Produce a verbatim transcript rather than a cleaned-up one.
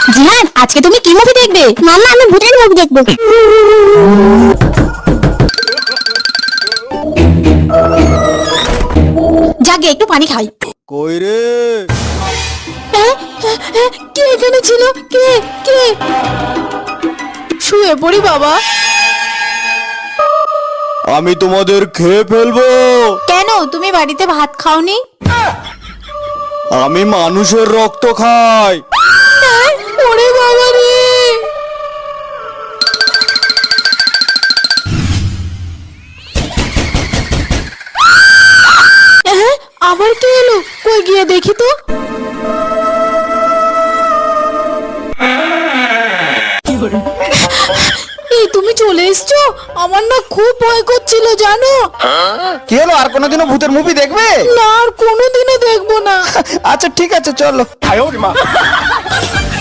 জিহান, আজকে তুমি কি মুভি দেখবে? মাম্মা, আমি ভূতের মুভি দেখবো। যাকে একটু পানি খাই। কই রে? কে এখানে ছিল? কে কে? শুয়ে পড়ি বাবা। আমি তোমাদের খেয়ে ফেলবো। কেন, তুমি বাড়িতে ভাত খাওনি? আমি মানুষের রক্ত খাই। ওরে বাবা রে! আবার কে এলো? কই গিয়ে দেখি তো। এই তুমি চলে এসছো? আমার না খুব ভয় করছিল জানো। কি হলো, আর কোনোদিনও ভূতের মুভি দেখবে? না, আর কোনোদিনও দেখবো না। আচ্ছা ঠিক আছে, চলো।